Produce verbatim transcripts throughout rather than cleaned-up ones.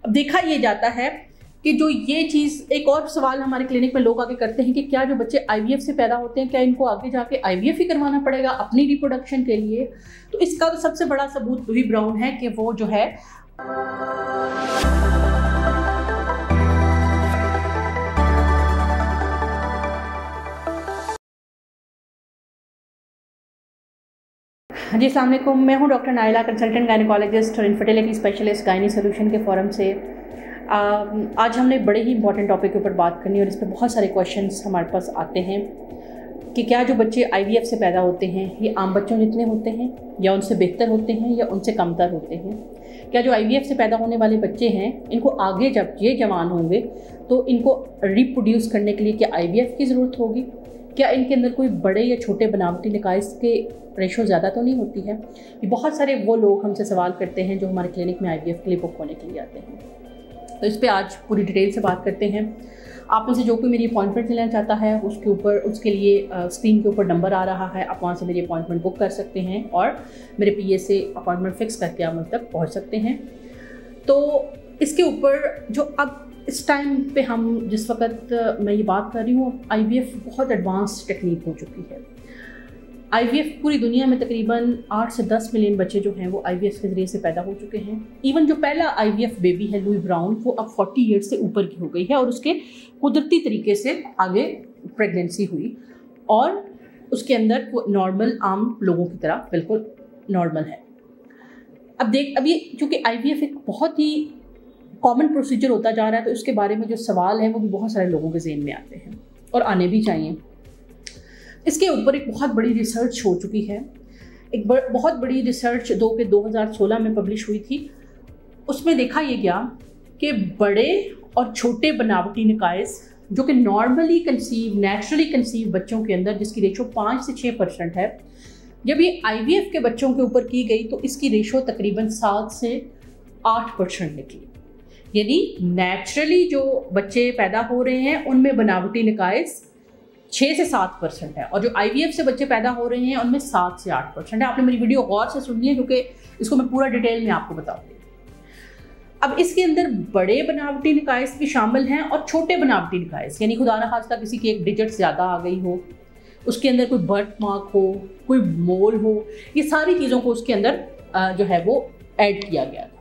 अब देखा ये जाता है कि जो ये चीज़, एक और सवाल हमारे क्लिनिक में लोग आगे करते हैं कि क्या जो बच्चे आईवीएफ से पैदा होते हैं क्या इनको आगे जाके आईवीएफ ही करवाना पड़ेगा अपनी रिप्रोडक्शन के लिए। तो इसका तो सबसे बड़ा सबूत लुई ब्राउन है कि वो जो है जी अस्सलाम वालेकुम, मैं हूं डॉक्टर नाइला, कंसल्टेंट गायनेकोलॉजिस्ट और इनफर्टिलिटी स्पेशलिस्ट गायनी सोल्यूशन के फोरम से। आ, आज हमने बड़े ही इंपॉर्टेंट टॉपिक के ऊपर बात करनी है और इस पर बहुत सारे क्वेश्चंस हमारे पास आते हैं कि क्या जो बच्चे आईवीएफ से पैदा होते हैं ये आम बच्चों जितने होते हैं या उनसे बेहतर होते हैं या उनसे कमतर होते हैं। क्या जो आईवीएफ से पैदा होने वाले बच्चे हैं इनको आगे जब ये जवान होंगे तो इनको रिप्रोड्यूस करने के लिए क्या आईवीएफ की ज़रूरत होगी? क्या इनके अंदर कोई बड़े या छोटे बनावटी निकाइस के रेशो ज़्यादा तो नहीं होती है? ये बहुत सारे वो लोग हमसे सवाल करते हैं जो हमारे क्लिनिक में आईवीएफ के लिए बुक होने के लिए आते हैं। तो इस पे आज पूरी डिटेल से बात करते हैं। आप में से जो कोई मेरी अपॉइंटमेंट लेना चाहता है उसके ऊपर उसके लिए स्क्रीन के ऊपर नंबर आ रहा है, आप वहाँ से मेरी अपॉइंटमेंट बुक कर सकते हैं और मेरे पीए से अपॉइंटमेंट फ़िक्स करके आप मुझ तक पहुँच सकते हैं। तो इसके ऊपर जो अब इस टाइम पे हम जिस वक्त मैं ये बात कर रही हूँ, आईवीएफ बहुत एडवांस टेक्निक हो चुकी है। आईवीएफ पूरी दुनिया में तकरीबन आठ से दस मिलियन बच्चे जो हैं वो आईवीएफ के ज़रिए से पैदा हो चुके हैं। इवन जो पहला आईवीएफ बेबी है लुई ब्राउन, वो अब चालीस ईयर्स से ऊपर की हो गई है और उसके कुदरती तरीके से आगे प्रेगनेंसी हुई और उसके अंदर वो नॉर्मल आम लोगों की तरह बिल्कुल नॉर्मल है। अब देख अभी चूँकि आईवीएफ एक बहुत ही कॉमन प्रोसीजर होता जा रहा है तो इसके बारे में जो सवाल हैं वो भी बहुत सारे लोगों के ज़हन में आते हैं और आने भी चाहिए। इसके ऊपर एक बहुत बड़ी रिसर्च हो चुकी है। एक ब, बहुत बड़ी रिसर्च दो के दो हज़ार सोलह में पब्लिश हुई थी। उसमें देखा ये गया कि बड़े और छोटे बनावटी निकाइस जो कि नॉर्मली कंसीव नेचुरली कंसीव बच्चों के अंदर जिसकी रेशो पाँच से छः परसेंट है, जब ये आईवीएफ के बच्चों के ऊपर की गई तो इसकी रेशो तकरीबन सात से आठ परसेंट निकली। यानी नेचुरली जो बच्चे पैदा हो रहे हैं उनमें बनावटी निकाइस छः से सात परसेंट है और जो आईवीएफ से बच्चे पैदा हो रहे हैं उनमें सात से आठ परसेंट है। आपने मेरी वीडियो गौर से सुननी है क्योंकि इसको मैं पूरा डिटेल में आपको बताऊंगी। अब इसके अंदर बड़े बनावटी निकाइस भी शामिल हैं और छोटे बनावटी निकाइस, यानी खुदा न खास्ता किसी की एक डिजिट ज़्यादा आ गई हो, उसके अंदर कोई बर्थ मार्क हो, कोई मोल हो, ये सारी चीज़ों को उसके अंदर जो है वो ऐड किया गया था।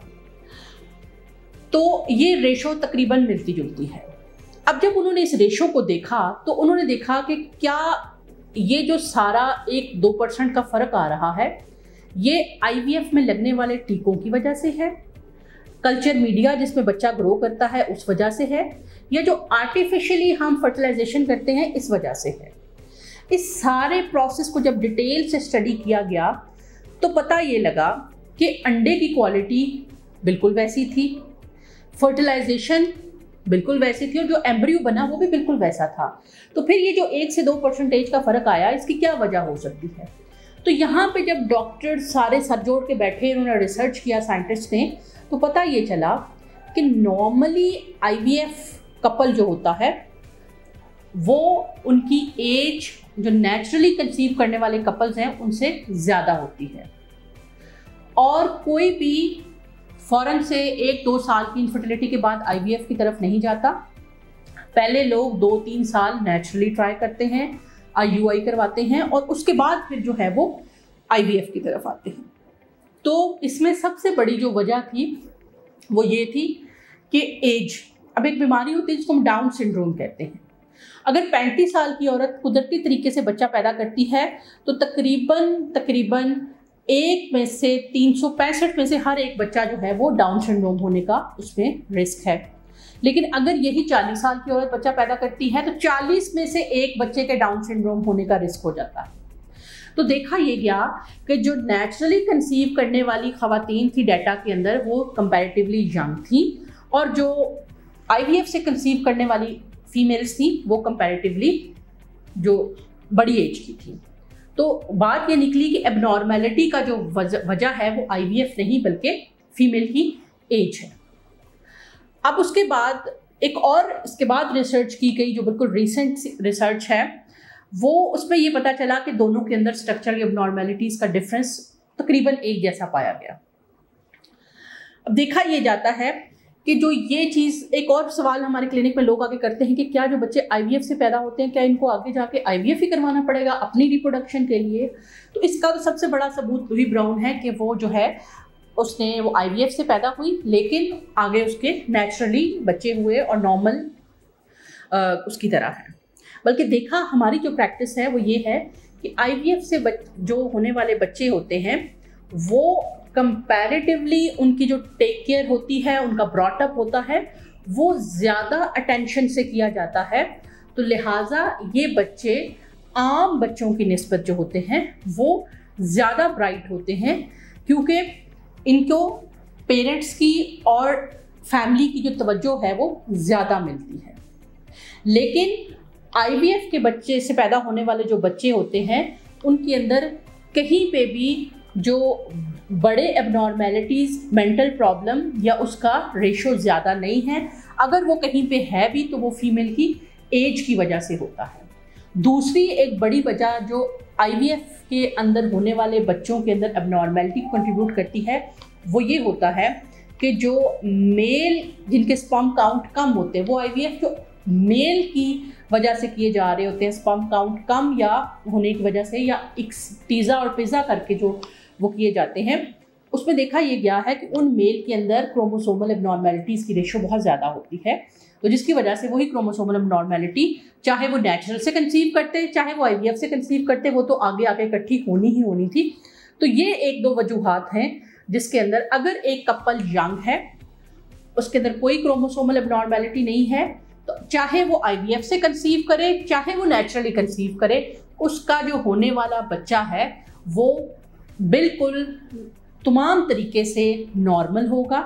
तो ये रेशो तकरीबन मिलती जुलती है। अब जब उन्होंने इस रेशो को देखा तो उन्होंने देखा कि क्या ये जो सारा एक दो परसेंट का फ़र्क आ रहा है ये आईवीएफ में लगने वाले टीकों की वजह से है, कल्चर मीडिया जिसमें बच्चा ग्रो करता है उस वजह से है, या जो आर्टिफिशियली हम फर्टिलाइजेशन करते हैं इस वजह से है। इस सारे प्रोसेस को जब डिटेल से स्टडी किया गया तो पता ये लगा कि अंडे की क्वालिटी बिल्कुल वैसी थी, फर्टिलाइजेशन बिल्कुल वैसी थी और जो एम्ब्रियो बना वो भी बिल्कुल वैसा था। तो फिर ये जो एक से दो परसेंटेज का फ़र्क आया, इसकी क्या वजह हो सकती है? तो यहाँ पे जब डॉक्टर सारे सर जोड़ के बैठे, उन्होंने रिसर्च किया साइंटिस्ट ने, तो पता ये चला कि नॉर्मली आईवीएफ कपल जो होता है वो उनकी एज जो नेचुरली कंसीव करने वाले कपल्स हैं उनसे ज़्यादा होती है और कोई भी फ़ौरन से एक दो साल की इनफर्टिलिटी के बाद आईवीएफ की तरफ नहीं जाता। पहले लोग दो तीन साल नेचुरली ट्राई करते हैं, आईयूआई करवाते हैं और उसके बाद फिर जो है वो आईवीएफ की तरफ आते हैं। तो इसमें सबसे बड़ी जो वजह थी वो ये थी कि एज, अब एक बीमारी होती है जिसको हम डाउन सिंड्रोम कहते हैं। अगर पैंतीस साल की औरत कुदरती तरीके से बच्चा पैदा करती है तो तकरीबन तकरीबन एक में से तीन सौ पैंसठ में से हर एक बच्चा जो है वो डाउन सिंड्रोम होने का उसमें रिस्क है। लेकिन अगर यही चालीस साल की औरत बच्चा पैदा करती है तो चालीस में से एक बच्चे के डाउन सिंड्रोम होने का रिस्क हो जाता है। तो देखा ये गया कि जो नेचुरली कंसीव करने वाली खवातीन थी डाटा के अंदर वो कंपैरेटिवली यंग थी और जो आईवीएफ से कंसीव करने वाली फीमेल्स थी वो कंपैरेटिवली जो बड़ी एज की थी। तो बात ये निकली कि एबनॉर्मेलिटी का जो वजह है वो आईवीएफ नहीं बल्कि फीमेल की एज है। अब उसके बाद एक और इसके बाद रिसर्च की गई जो बिल्कुल रिसेंट रिसर्च है, वो उसमें ये पता चला कि दोनों के अंदर स्ट्रक्चरल एबनॉर्मेलिटीज़ का डिफरेंस तकरीबन एक जैसा पाया गया। अब देखा ये जाता है कि जो ये चीज़, एक और सवाल हमारे क्लिनिक में लोग आगे करते हैं कि क्या जो बच्चे आईवीएफ से पैदा होते हैं क्या इनको आगे जाके आईवीएफ ही करवाना पड़ेगा अपनी रिप्रोडक्शन के लिए। तो इसका तो सबसे बड़ा सबूत लुई ब्राउन है कि वो जो है उसने वो आईवीएफ से पैदा हुई, लेकिन आगे उसके नेचुरली बच्चे हुए और नॉर्मल उसकी तरह है। बल्कि देखा हमारी जो प्रैक्टिस है वो ये है कि आईवीएफ से जो होने वाले बच्चे होते हैं वो कंपैरेटिवली उनकी जो टेक केयर होती है, उनका ब्रॉटअप होता है, वो ज़्यादा अटेंशन से किया जाता है। तो लिहाजा ये बच्चे आम बच्चों की निस्बत जो होते हैं वो ज़्यादा ब्राइट होते हैं, क्योंकि इनको पेरेंट्स की और फैमिली की जो तवज्जो है वो ज़्यादा मिलती है। लेकिन आईवीएफ के बच्चे से पैदा होने वाले जो बच्चे होते हैं उनके अंदर कहीं पे भी जो बड़े एबनॉर्मेलिटीज़, मेंटल प्रॉब्लम या उसका रेशो ज़्यादा नहीं है। अगर वो कहीं पे है भी तो वो फीमेल की एज की वजह से होता है। दूसरी एक बड़ी वजह जो आईवीएफ के अंदर होने वाले बच्चों के अंदर एबनॉर्मेलिटी कंट्रीब्यूट करती है वो ये होता है कि जो मेल जिनके स्पर्म काउंट कम होते हैं, वो आईवीएफ जो मेल की वजह से किए जा रहे होते हैं, स्पर्म काउंट कम या होने की वजह से, या टीज़ा और पिज़ा करके जो वो किए जाते हैं, उसमें देखा ये गया है कि उन मेल के अंदर क्रोमोसोमल एबनॉर्मेलिटीज़ की रेशो बहुत ज़्यादा होती है। तो जिसकी वजह से वही क्रोमोसोमल एबनॉर्मेलिटी, चाहे वो नेचुरल से कंसीव करते चाहे वो आईवीएफ से कंसीव करते, वो तो आगे आगे इकट्ठी होनी ही होनी थी। तो ये एक दो वजूहात हैं जिसके अंदर अगर एक कपल यंग है, उसके अंदर कोई क्रोमोसोमल एबनॉर्मेलिटी नहीं है, तो चाहे वो आईवीएफ से कंसीव करे चाहे वो नेचुरली कंसीव करे, उसका जो होने वाला बच्चा है वो बिल्कुल तमाम तरीके से नॉर्मल होगा।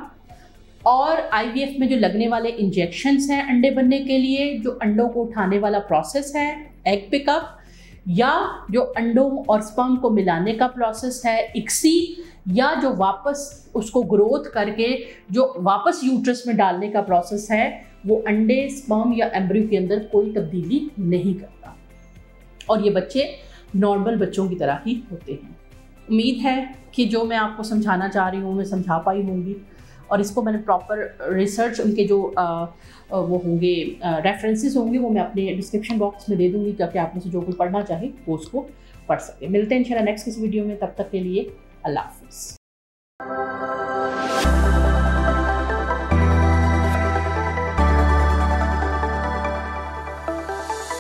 और आईवीएफ में जो लगने वाले इंजेक्शंस हैं अंडे बनने के लिए, जो अंडों को उठाने वाला प्रोसेस है एग पिकअप, या जो अंडों और स्पर्म को मिलाने का प्रोसेस है इक्सी, या जो वापस उसको ग्रोथ करके जो वापस यूट्रस में डालने का प्रोसेस है, वो अंडे, स्पर्म या एम्ब्रियो के अंदर कोई तब्दीली नहीं करता और ये बच्चे नॉर्मल बच्चों की तरह ही होते हैं। उम्मीद है कि जो मैं आपको समझाना चाह रही हूँ मैं समझा पाई होंगी, और इसको मैंने प्रॉपर रिसर्च, उनके जो आ, वो होंगे रेफरेंसेस होंगे वो मैं अपने डिस्क्रिप्शन बॉक्स में दे दूँगी ताकि आप में से जो कोई पढ़ना चाहे वो उसको पढ़ सके। मिलते हैं इंशाल्लाह नेक्स्ट किसी वीडियो में, तब तक के लिए अल्लाह हाफिज़।